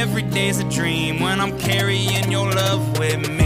Every day's a dream when I'm carrying your love with me.